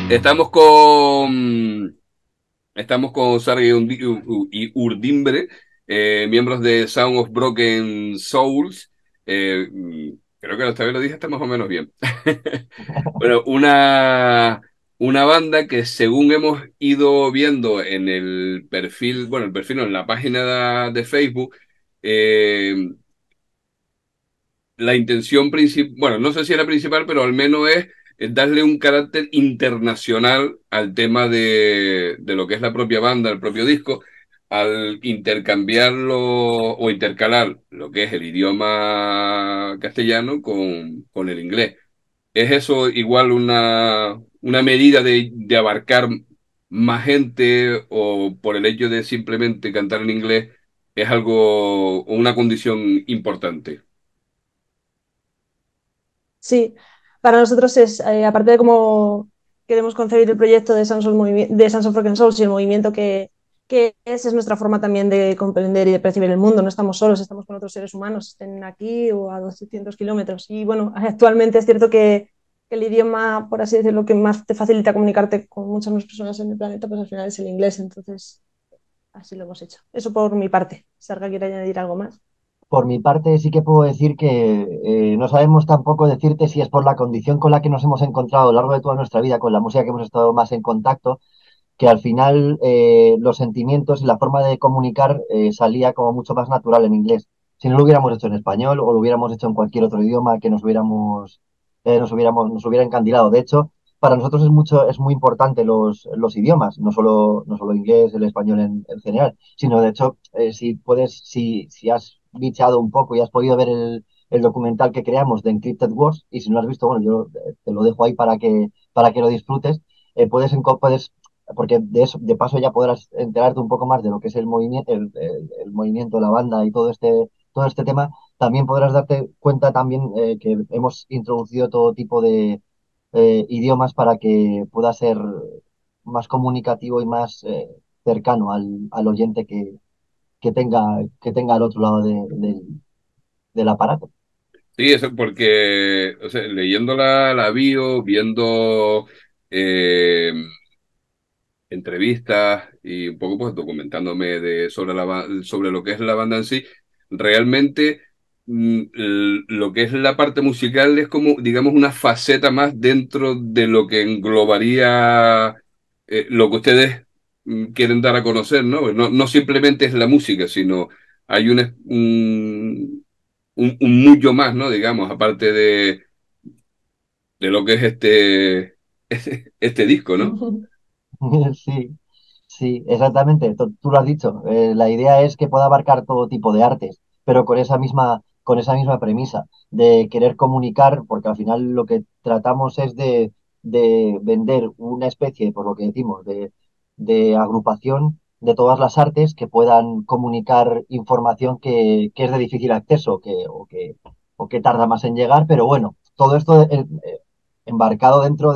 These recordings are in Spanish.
Estamos con Sargi y Urdimbre, miembros de Sound of Broken Souls. Creo que esta vez lo dije, está más o menos bien. Bueno, una banda que según hemos ido viendo en el perfil, bueno, el perfil no, en la página de Facebook, eh, la intención principal, bueno, no sé si era principal, pero al menos es darle un carácter internacional al tema de lo que es la propia banda, el propio disco, al intercambiarlo o intercalar lo que es el idioma castellano con el inglés. ¿Es eso igual una medida de abarcar más gente o por el hecho de simplemente cantar en inglés es algo, una condición importante? Sí, para nosotros es, aparte de cómo queremos concebir el proyecto de de Sons of Broken Souls y el movimiento que es nuestra forma también de comprender y de percibir el mundo. No estamos solos, estamos con otros seres humanos, estén aquí o a 200 kilómetros. Y bueno, actualmente es cierto que el idioma, por así decirlo, que más te facilita comunicarte con muchas más personas en el planeta, pues al final es el inglés. Entonces, así lo hemos hecho. Eso por mi parte. Sarga quiere añadir algo más. Por mi parte, sí que puedo decir que no sabemos tampoco decirte si es por la condición con la que nos hemos encontrado a lo largo de toda nuestra vida, con la música que hemos estado más en contacto, que al final los sentimientos y la forma de comunicar salía como mucho más natural en inglés. Si no lo hubiéramos hecho en español o lo hubiéramos hecho en cualquier otro idioma que nos hubiera encandilado. De hecho, para nosotros es muy importante los idiomas, no solo inglés, el español en general, sino de hecho, si has bicheado un poco y has podido ver el documental que creamos de Encrypted Wars, y si no lo has visto, bueno, yo te lo dejo ahí para que lo disfrutes. Puedes porque de eso, de paso ya podrás enterarte un poco más de lo que es el movimiento, la banda y todo este tema. También podrás darte cuenta también que hemos introducido todo tipo de idiomas para que pueda ser más comunicativo y más cercano al oyente que tenga al otro lado del aparato. Sí, eso porque, o sea, leyendo la bio, viendo eh, entrevistas y un poco pues documentándome sobre lo que es la banda en sí, realmente lo que es la parte musical es como, digamos, una faceta más dentro de lo que englobaría lo que ustedes quieren dar a conocer, ¿no? No simplemente es la música, sino hay un mucho más, ¿no? Digamos, aparte de lo que es este disco, ¿no? Sí, sí, exactamente. Tú lo has dicho. La idea es que pueda abarcar todo tipo de artes, pero con esa misma premisa de querer comunicar, porque al final lo que tratamos es de vender una especie, por lo que decimos, de agrupación de todas las artes que puedan comunicar información que es de difícil acceso, o que tarda más en llegar, pero bueno, todo esto embarcado dentro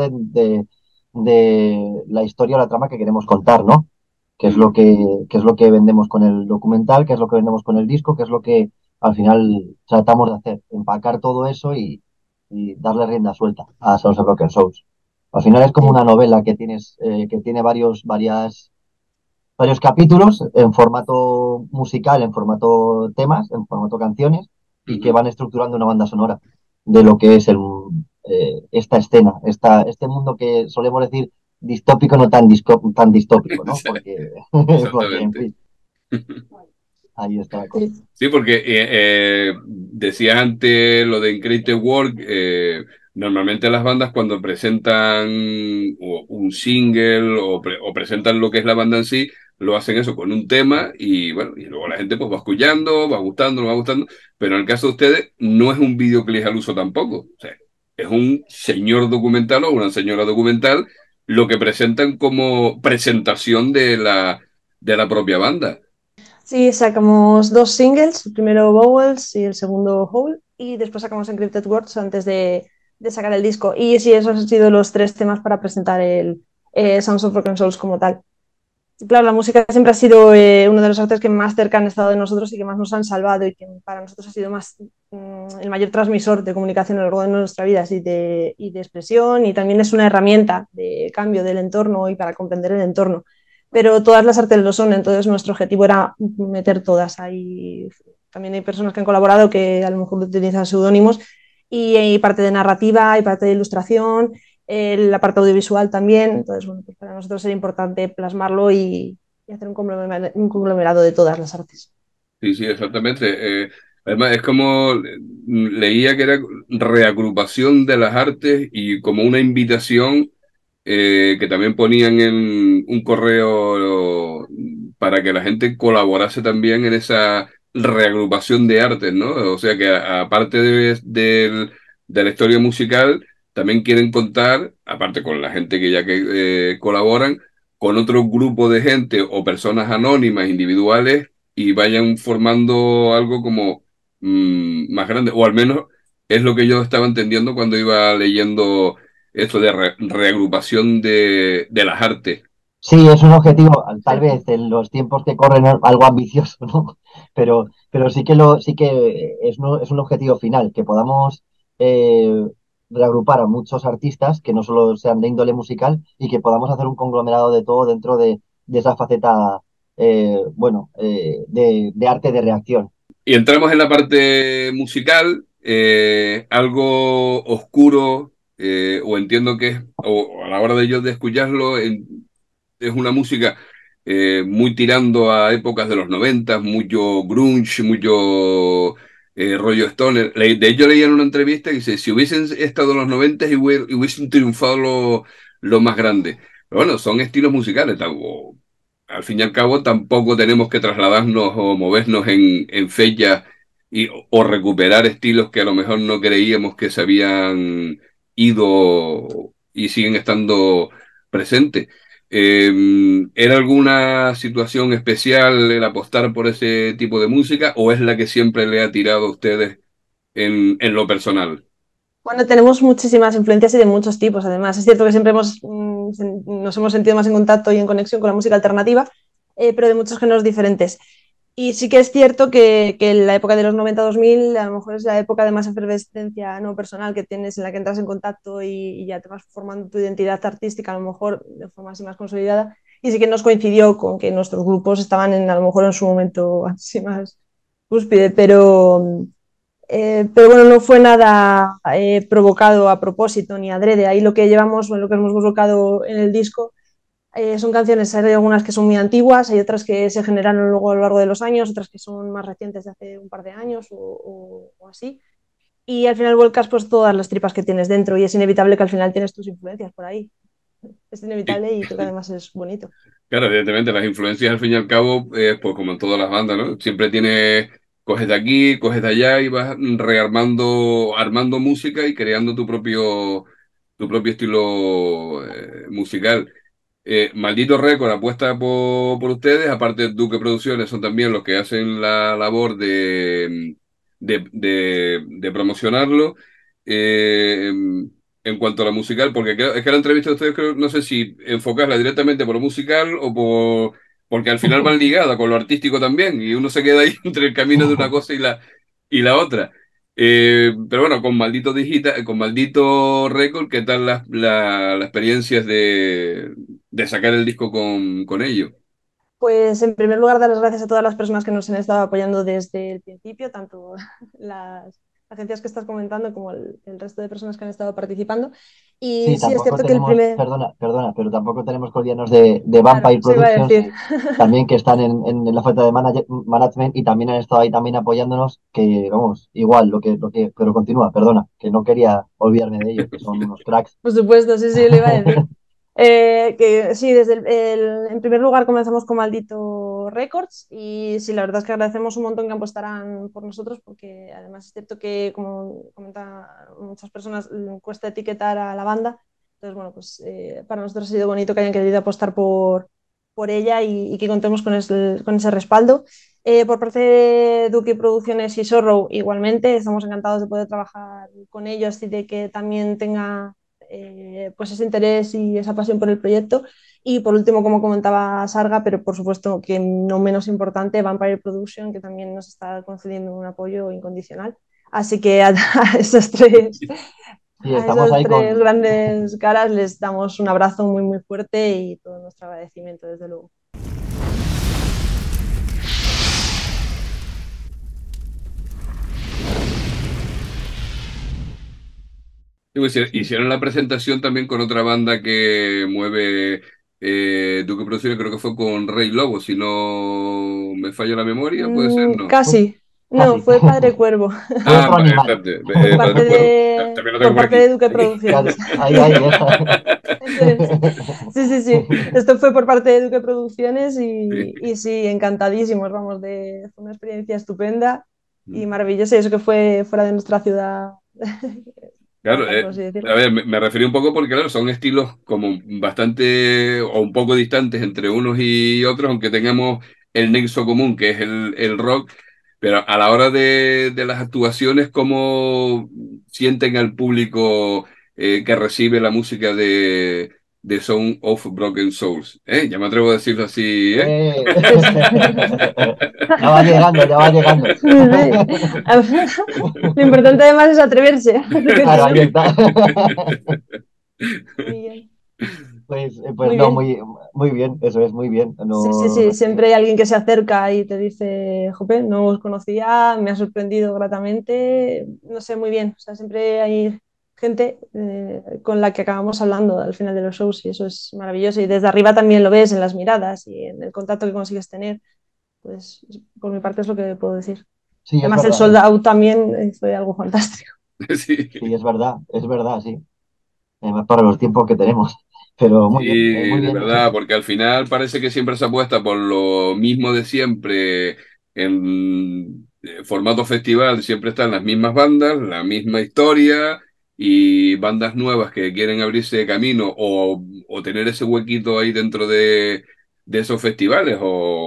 de la historia o la trama que queremos contar, ¿no? ¿Qué es Mm. lo que vendemos con el documental? ¿Qué es lo que vendemos con el disco? ¿Qué es lo que al final tratamos de hacer? Empacar todo eso y darle rienda suelta a Sons of Broken Souls. Al final es como Sí. una novela que tiene varios capítulos en formato musical, en formato temas, en formato canciones, y que Ujú. van estructurando una banda sonora de lo que es esta escena, este mundo que solemos decir distópico, no tan distópico, ¿no? Porque, porque, en Exactamente. fin, ahí está la cosa. Sí. Sí, porque decías antes lo de Incredible Work, normalmente las bandas cuando presentan un single o presentan lo que es la banda en sí, lo hacen eso con un tema y bueno, y luego la gente pues va escuchando, va gustando, no va gustando, pero en el caso de ustedes no es un videoclip al uso tampoco, o sea, es un señor documental o una señora documental lo que presentan como presentación de la propia banda. Sí, sacamos dos singles, el primero Vowels y el segundo Hole, y después sacamos Encrypted Words antes de sacar el disco. Y sí, esos han sido los tres temas para presentar el Sounds of Broken Souls como tal. Claro, la música siempre ha sido uno de los artes que más cerca han estado de nosotros y que más nos han salvado y que para nosotros ha sido más el mayor transmisor de comunicación a lo largo de nuestra vida y de expresión, y también es una herramienta de cambio del entorno y para comprender el entorno. Pero todas las artes lo son, entonces nuestro objetivo era meter todas. También hay personas que han colaborado que a lo mejor utilizan seudónimos, y hay parte de narrativa, hay parte de ilustración, la parte audiovisual también. Entonces, bueno, pues para nosotros era importante plasmarlo y hacer un conglomerado de todas las artes. Sí, sí, exactamente. Además, es como leía que era reagrupación de las artes y como una invitación que también ponían en un correo para que la gente colaborase también en esa reagrupación de artes, ¿no? O sea que aparte de la historia musical, también quieren contar, aparte con la gente que ya que colaboran, con otro grupo de gente o personas anónimas, individuales, y vayan formando algo como más grande, o al menos es lo que yo estaba entendiendo cuando iba leyendo esto de reagrupación de las artes. Sí, es un objetivo, tal vez en los tiempos que corren algo ambicioso, ¿no? Pero sí que es un objetivo final, que podamos eh, reagrupar a muchos artistas que no solo sean de índole musical y que podamos hacer un conglomerado de todo dentro de esa faceta, de arte de reacción. Y entramos en la parte musical, algo oscuro, o entiendo que es, o a la hora de yo de escucharlo, es una música muy tirando a épocas de los 90, mucho grunge, mucho rollo stoner. De hecho, leí en una entrevista que dice, si hubiesen estado en los 90 y hubiesen triunfado lo más grande. Pero bueno, son estilos musicales. Al fin y al cabo, tampoco tenemos que trasladarnos o movernos en fechas o recuperar estilos que a lo mejor no creíamos que se habían ido y siguen estando presentes. ¿Era alguna situación especial el apostar por ese tipo de música o es la que siempre le ha tirado a ustedes en lo personal? Bueno, tenemos muchísimas influencias y de muchos tipos, además. Es cierto que siempre nos hemos sentido más en contacto y en conexión con la música alternativa, pero de muchos géneros diferentes. Y sí que es cierto que en la época de los 90-2000 a lo mejor es la época de más efervescencia no personal que tienes, en la que entras en contacto y ya te vas formando tu identidad artística, a lo mejor de forma así más consolidada. Y sí que nos coincidió con que nuestros grupos estaban a lo mejor en su momento así más cúspide, pero bueno, no fue nada provocado a propósito ni adrede. Ahí lo que llevamos, o lo que hemos colocado en el disco, son canciones, hay algunas que son muy antiguas, hay otras que se generaron luego a lo largo de los años, otras que son más recientes de hace un par de años o así. Y al final vuelcas pues todas las tripas que tienes dentro y es inevitable que al final tienes tus influencias por ahí. Es Sí. inevitable y creo que además es bonito. Claro, evidentemente las influencias al fin y al cabo, pues como en todas las bandas, ¿no? Siempre tienes, coges de aquí, coges de allá y vas rearmando, armando música y creando tu propio estilo musical. Maldito Récord apuesta por ustedes, aparte Duque Producciones son también los que hacen la labor de promocionarlo. Eh, en cuanto a la musical, porque es que la entrevista de ustedes no sé si enfocarla directamente por lo musical porque al final van ligadas con lo artístico también y uno se queda ahí entre el camino de una cosa y la otra. Pero bueno, con Maldito Record, ¿qué tal las experiencias de sacar el disco con ellos? Pues en primer lugar, dar las gracias a todas las personas que nos han estado apoyando desde el principio, tanto las agencias que estás comentando como el resto de personas que han estado participando. Y Sí, sí, es tampoco cierto que el tenemos, primer, perdona, pero tampoco tenemos que olvidarnos de claro, Vampire eso iba a Productions, decir. también que están en la oferta de management y también han estado ahí también apoyándonos, que vamos, igual, pero continúa, perdona, que no quería olvidarme de ellos, que son unos cracks. Por supuesto, sí, sí, lo iba a decir. Que sí, en primer lugar comenzamos con Maldito Records y sí, la verdad es que agradecemos un montón que apostaran por nosotros porque además es cierto que, como comentan muchas personas, cuesta etiquetar a la banda. Entonces, bueno, pues para nosotros ha sido bonito que hayan querido apostar por ella y que contemos con ese respaldo. Por parte de Duque Producciones y Sorrow, igualmente, estamos encantados de poder trabajar con ellos y de que también tenga pues ese interés y esa pasión por el proyecto. Y por último, como comentaba Sarga, pero por supuesto que no menos importante, Vampire Production, que también nos está concediendo un apoyo incondicional. Así que a esos tres, Sí, a estamos esas ahí tres con, grandes caras les damos un abrazo muy, muy fuerte y todo nuestro agradecimiento, desde luego. Sí, pues, sí, hicieron la presentación también con otra banda que mueve Duque Producciones, creo que fue con Rey Lobo, si no me falla la memoria, puede ser, ¿no? pues Casi, no, casi. fue Padre Cuervo, Fue Ah, otro animal. exacto, parte Padre Cuervo, también lo tengo por por parte aquí. de Duque Producciones. Claro, ahí, esa. Eso es. Sí, sí, sí. Esto fue por parte de Duque Producciones Sí. y sí, encantadísimos, vamos, fue una experiencia estupenda y maravillosa. Y eso que fue fuera de nuestra ciudad Claro, natal, por así a decirlo. ver, me referí un poco porque, claro, son estilos como bastante o un poco distantes entre unos y otros, aunque tengamos el nexo común, que es el rock, pero a la hora de las actuaciones, ¿cómo sienten al público que recibe la música de Sound of Broken Souls? Ya me atrevo a decirlo así, ¿eh? Eh, Pues, ya va llegando, ya va llegando. sí, sí. Lo importante además es atreverse, así que si Claro, ahí no, está. muy bien, Pues muy no, bien. muy bien, eso es muy bien. Sí, sí, No, sí, siempre hay alguien que se acerca y te dice, Jope, no os conocía, me ha sorprendido gratamente, no sé, muy bien. O sea, siempre hay gente con la que acabamos hablando al final de los shows y eso es maravilloso. Y desde arriba también lo ves en las miradas y en el contacto que consigues tener. Pues por mi parte es lo que puedo decir. sí, es Además, el verdad, sold out también fue algo fantástico. Sí. sí, es verdad, sí. Para los tiempos que tenemos. Pero Sí, muy de bien, eso verdad, sí. porque al final parece que siempre se apuesta por lo mismo de siempre en formato festival, siempre están las mismas bandas, la misma historia y bandas nuevas que quieren abrirse camino o tener ese huequito ahí dentro de esos festivales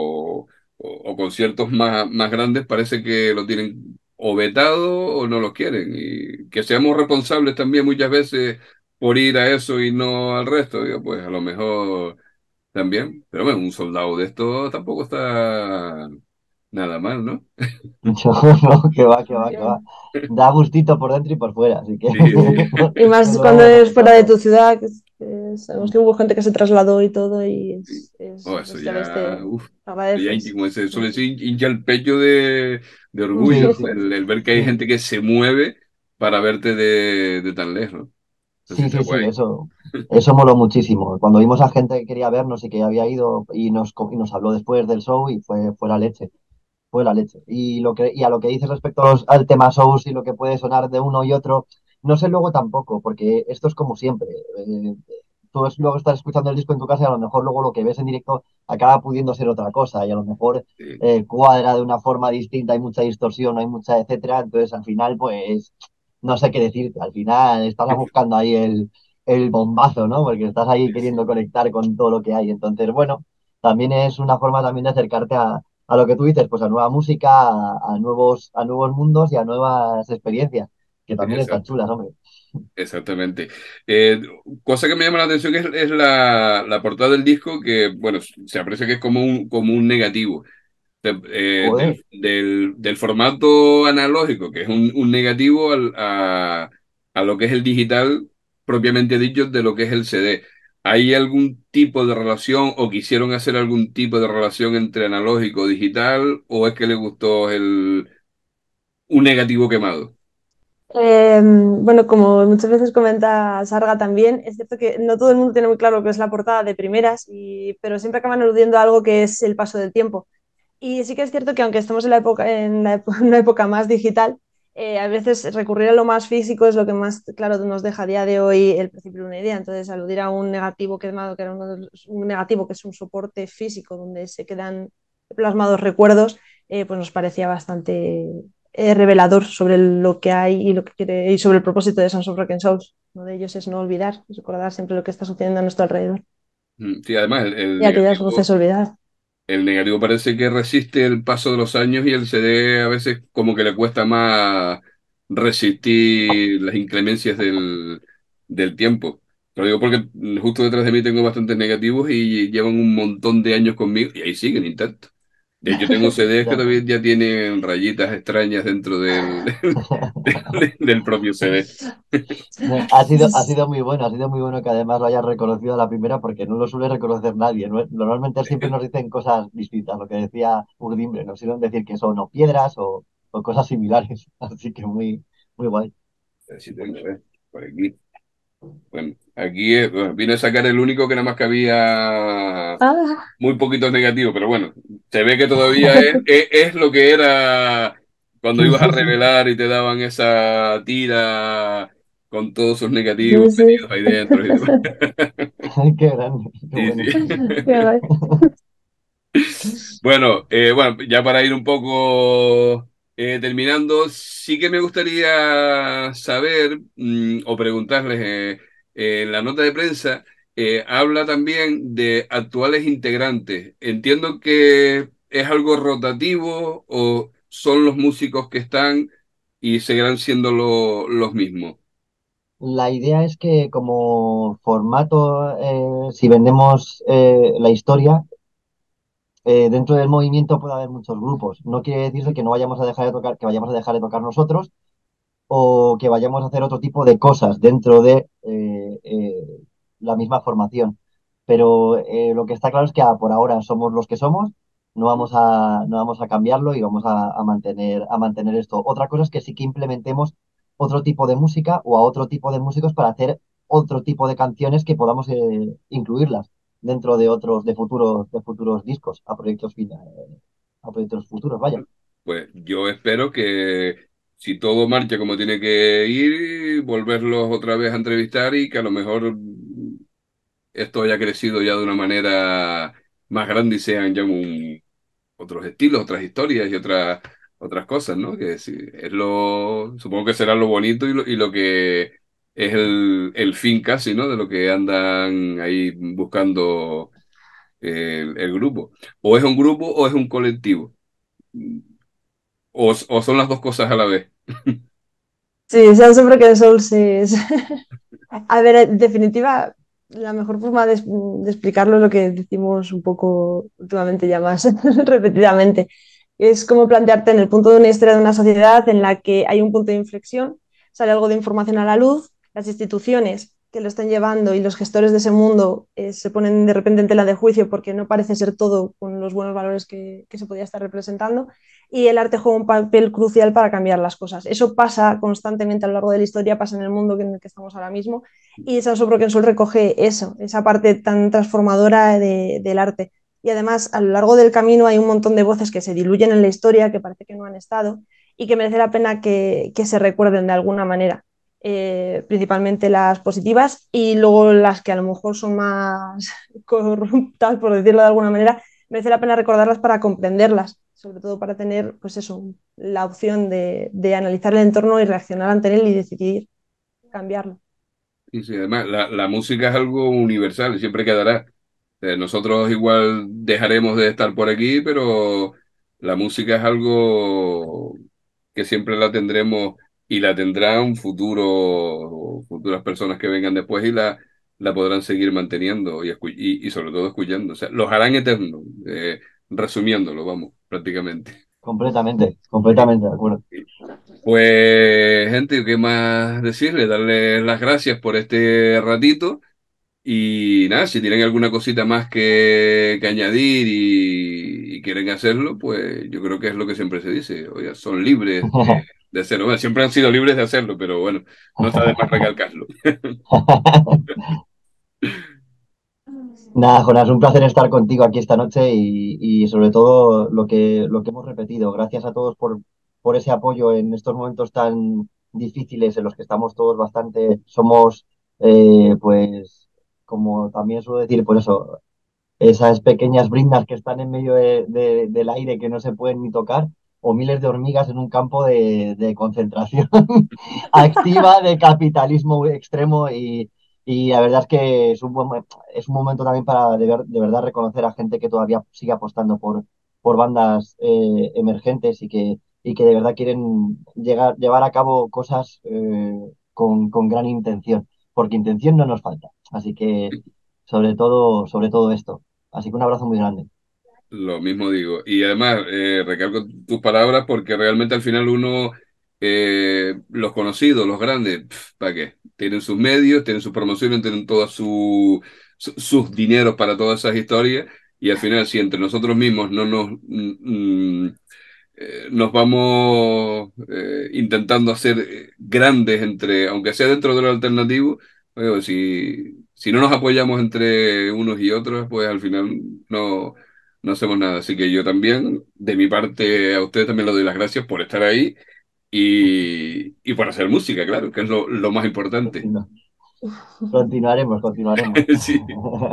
o conciertos más grandes, parece que lo tienen o vetado o no lo quieren y que seamos responsables también muchas veces por ir a eso y no al resto, digo, pues a lo mejor también. Pero bueno, un soldado de esto tampoco está nada mal, ¿no? Yo, no, que va, que va, que va. Bien. Da gustito por dentro y por fuera, así que Sí, Sí. sí. Y nos más lo cuando vamos es fuera de apuntando. tu ciudad, que sabemos que hubo gente que se trasladó y todo, y Sí. Oh, eso pues ya ves, te ya, uf, ya agradeces. como se suele Sí, decir, hincha el pecho de orgullo, Sí, ¿no? sí, El ver que hay sí. gente que se mueve para verte de tan lejos. Eso Sí, está sí, sí, guay. eso moló muchísimo. Cuando vimos a gente que quería vernos y que había ido y nos habló después del show y fue la leche. Fue la leche. Y a lo que dices respecto al tema shows y lo que puede sonar de uno y otro, no sé luego tampoco, porque esto es como siempre. Luego estás escuchando el disco en tu casa y a lo mejor luego lo que ves en directo acaba pudiendo ser otra cosa y a lo mejor Sí, cuadra de una forma distinta, hay mucha distorsión, hay mucha etcétera. Entonces al final, pues, no sé qué decirte. Al final estás buscando ahí el bombazo, ¿no? Porque estás ahí sí, queriendo sí. conectar con todo lo que hay. Entonces, bueno, también es una forma también de acercarte a lo que tú dices, pues a nueva música, a nuevos mundos y a nuevas experiencias, que también están Exacto. chulas, hombre. Exactamente. Cosa que me llama la atención es la portada del disco, que, bueno, se aprecia que es como un negativo. Joder. Del formato analógico, que es un negativo a lo que es el digital, propiamente dicho, de lo que es el CD. ¿Hay algún tipo de relación o quisieron hacer algún tipo de relación entre analógico y digital o es que les gustó un negativo quemado? Bueno, como muchas veces comenta Sarga también, es cierto que no todo el mundo tiene muy claro lo que es la portada de primeras, pero siempre acaban aludiendo a algo que es el paso del tiempo. Y sí que es cierto que aunque estemos en una época más digital, a veces recurrir a lo más físico es lo que más claro nos deja a día de hoy el principio de una idea. Entonces, aludir a un negativo quemado, que era un negativo que es un soporte físico donde se quedan plasmados recuerdos, pues nos parecía bastante revelador sobre lo que hay y lo que quiere y sobre el propósito de Sons of Rock and Souls. Uno de ellos es no olvidar, es recordar siempre lo que está sucediendo a nuestro alrededor Sí, además, y aquellas voces olvidadas. el negativo parece que resiste el paso de los años y el CD a veces como que le cuesta más resistir las inclemencias del tiempo. Lo digo porque justo detrás de mí tengo bastantes negativos y llevan un montón de años conmigo y ahí siguen intactos. De hecho, tengo CDs que Ya. todavía ya tienen rayitas extrañas dentro del propio CD. No, ha sido muy bueno, ha sido muy bueno que además lo hayas reconocido a la primera porque no lo suele reconocer nadie. Normalmente siempre nos dicen cosas distintas, lo que decía Urdimbre, nos suelen decir que son o piedras o cosas similares, así que muy, muy guay. Así tengo, por aquí. Bueno, aquí bueno, vine a sacar el único que nada más que había Ah. muy poquitos negativos, pero bueno, se ve que todavía es lo que era cuando ibas a Sí, sí, revelar y te daban esa tira con todos sus negativos Sí, sí. metidos ahí dentro y demás. qué grande, qué Sí, bueno. sí. Qué guay. Bueno, bueno, ya para ir un poco terminando, sí que me gustaría saber o preguntarles, en la nota de prensa habla también de actuales integrantes. Entiendo que es algo rotativo o son los músicos que están y seguirán siendo los mismos. La idea es que como formato, si vendemos la historia, dentro del movimiento puede haber muchos grupos. No quiere decirse que no vayamos a dejar de tocar, que vayamos a dejar de tocar nosotros o que vayamos a hacer otro tipo de cosas dentro de la misma formación. Pero lo que está claro es que por ahora somos los que somos, no vamos a cambiarlo y vamos a mantener esto. Otra cosa es que sí que implementemos otro tipo de música o a otro tipo de músicos para hacer otro tipo de canciones que podamos incluirlas dentro de otros, de futuros discos, a proyectos futuros, vaya. Pues yo espero que si todo marcha como tiene que ir, volverlos otra vez a entrevistar y que a lo mejor esto haya crecido ya de una manera más grande y sean ya otros estilos, otras historias y otras cosas, ¿no? Que sí, supongo que será lo bonito y lo que es el fin casi, ¿no? De lo que andan ahí buscando el grupo. O es un grupo o es un colectivo. O son las dos cosas a la vez. Sí, Sons of Broken Souls es... A ver, en definitiva, la mejor forma de explicarlo es lo que decimos un poco últimamente ya más repetidamente. Es como plantearte en el punto de una historia de una sociedad en la que hay un punto de inflexión, sale algo de información a la luz, las instituciones que lo están llevando y los gestores de ese mundo se ponen de repente en tela de juicio porque no parece ser todo con los buenos valores que se podía estar representando y el arte juega un papel crucial para cambiar las cosas. Eso pasa constantemente a lo largo de la historia, pasa en el mundo en el que estamos ahora mismo y Sanso Broken Soul recoge eso, esa parte tan transformadora del arte. Y además, a lo largo del camino hay un montón de voces que se diluyen en la historia, que parece que no han estado, y que merece la pena que se recuerden de alguna manera. Principalmente las positivas y luego las que a lo mejor son más corruptas, por decirlo de alguna manera, merece la pena recordarlas para comprenderlas, sobre todo para tener, pues eso, la opción de analizar el entorno y reaccionar ante él y decidir cambiarlo. Y sí, además, la música es algo universal, siempre quedará. Nosotros igual dejaremos de estar por aquí, pero la música es algo que siempre la tendremos y la tendrán futuras personas que vengan después y la podrán seguir manteniendo y sobre todo escuchando. O sea, los harán eternos, resumiéndolo, vamos, prácticamente. Completamente, completamente de acuerdo. Pues, gente, ¿qué más decirle? Darles las gracias por este ratito. Y nada, si tienen alguna cosita más que añadir y quieren hacerlo, pues yo creo que es lo que siempre se dice. Oye, son libres de hacerlo. Bueno, siempre han sido libres de hacerlo, pero bueno, no está de más recalcarlo. Nada, Jonás, un placer estar contigo aquí esta noche y sobre todo lo que hemos repetido. Gracias a todos por ese apoyo en estos momentos tan difíciles en los que estamos todos bastante, somos, pues, como también suelo decir, por eso, esas pequeñas brindas que están en medio del aire que no se pueden ni tocar, o miles de hormigas en un campo de concentración activa de capitalismo extremo y la verdad es que es un momento también para de verdad reconocer a gente que todavía sigue apostando por bandas emergentes y que de verdad quieren llevar a cabo cosas con gran intención, porque intención no nos falta. Así que sobre todo esto. Así que un abrazo muy grande. Lo mismo digo. Y además, recalco tus palabras porque realmente al final uno, los conocidos, los grandes, ¿para qué? Tienen sus medios, tienen sus promociones, tienen todos sus dineros para todas esas historias. Y al final, si entre nosotros mismos no nos vamos intentando hacer grandes entre, aunque sea dentro de lo alternativo, oye, si no nos apoyamos entre unos y otros, pues al final no hacemos nada. Así que yo también, de mi parte, a ustedes también les doy las gracias por estar ahí y por hacer música, claro, que es lo más importante. Continu- continuaremos. Sí.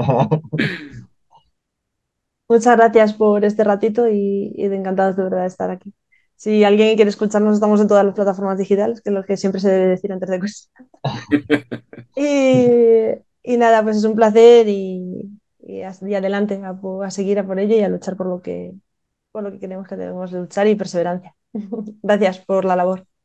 Muchas gracias por este ratito y de encantados de verdad de estar aquí. Si alguien quiere escucharnos, estamos en todas las plataformas digitales, que es lo que siempre se debe decir antes de cosas. Y nada, pues es un placer y adelante, a seguir a por ello y a luchar por lo que queremos que debemos de luchar y perseverancia. Gracias por la labor.